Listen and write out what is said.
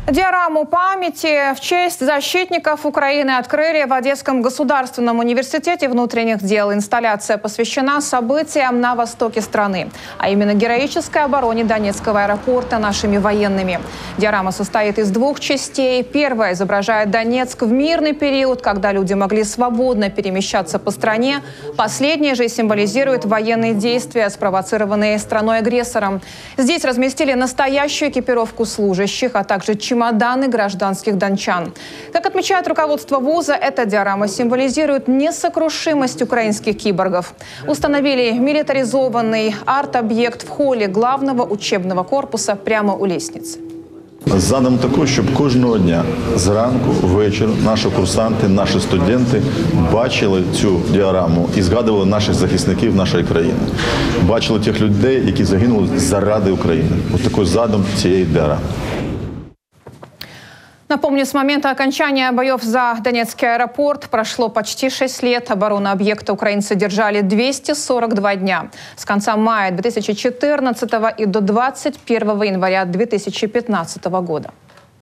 Диораму памяти в честь защитников Украины открыли в Одесском государственном университете внутренних дел. Инсталляция посвящена событиям на востоке страны, а именно героической обороне Донецкого аэропорта нашими военными. Диорама состоит из двух частей. Первая изображает Донецк в мирный период, когда люди могли свободно перемещаться по стране. Последняя же символизирует военные действия, спровоцированные страной-агрессором. Здесь разместили настоящую экипировку служащих, а также чемоданы гражданских дончан. Как отмечает руководство вуза, эта диорама символизирует несокрушимость украинских киборгов. Установили милитаризованный арт-объект в холле главного учебного корпуса прямо у лестницы. Задум такий, щоб кожного дня, зранку, ввечері, наші курсанти, наші студенти бачили цю діораму і згадували наших захисників нашої країни. Бачили тих людей, які загинули заради України. Ось такий задум цієї діорами. Напомню, с момента окончания боев за Донецкий аэропорт прошло почти 6 лет. Оборону объекта украинцы держали 242 дня. С конца мая 2014 и до 21 января 2015 года.